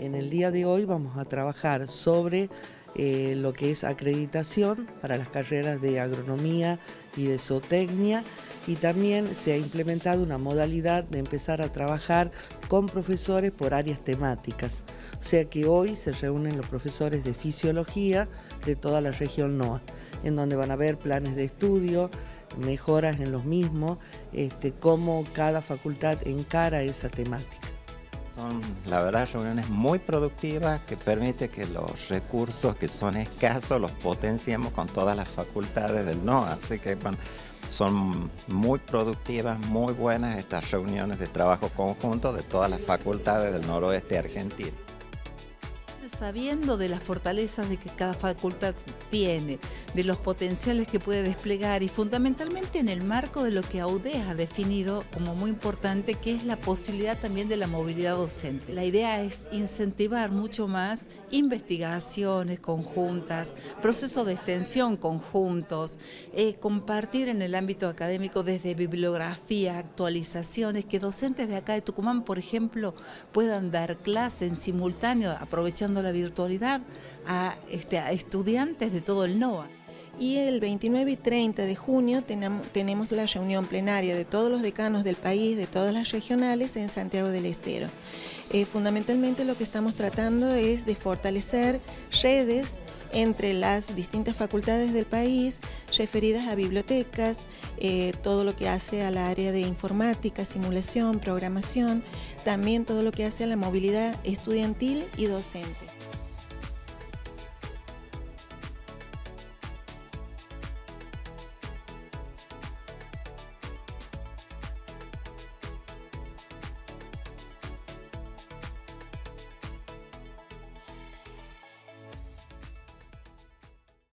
En el día de hoy vamos a trabajar sobre lo que es acreditación para las carreras de agronomía y de zootecnia, y también se ha implementado una modalidad de empezar a trabajar con profesores por áreas temáticas. O sea que hoy se reúnen los profesores de fisiología de toda la región NOA, en donde van a ver planes de estudio, mejoras en los mismos, cómo cada facultad encara esa temática. Son, la verdad, reuniones muy productivas que permiten que los recursos que son escasos los potenciemos con todas las facultades del NOA. Así que bueno, son muy productivas, muy buenas estas reuniones de trabajo conjunto de todas las facultades del noroeste argentino. Sabiendo de las fortalezas de que cada facultad tiene, de los potenciales que puede desplegar y fundamentalmente en el marco de lo que AUDES ha definido como muy importante, que es la posibilidad también de la movilidad docente. La idea es incentivar mucho más investigaciones conjuntas, procesos de extensión conjuntos, compartir en el ámbito académico desde bibliografía, actualizaciones, que docentes de acá de Tucumán, por ejemplo, puedan dar clases en simultáneo, aprovechando la virtualidad a estudiantes de todo el NOA. Y el 29 y 30 de junio tenemos la reunión plenaria de todos los decanos del país, de todas las regionales en Santiago del Estero. Fundamentalmente lo que estamos tratando es de fortalecer redes entre las distintas facultades del país referidas a bibliotecas, todo lo que hace a la área de informática, simulación, programación, también todo lo que hace a la movilidad estudiantil y docente.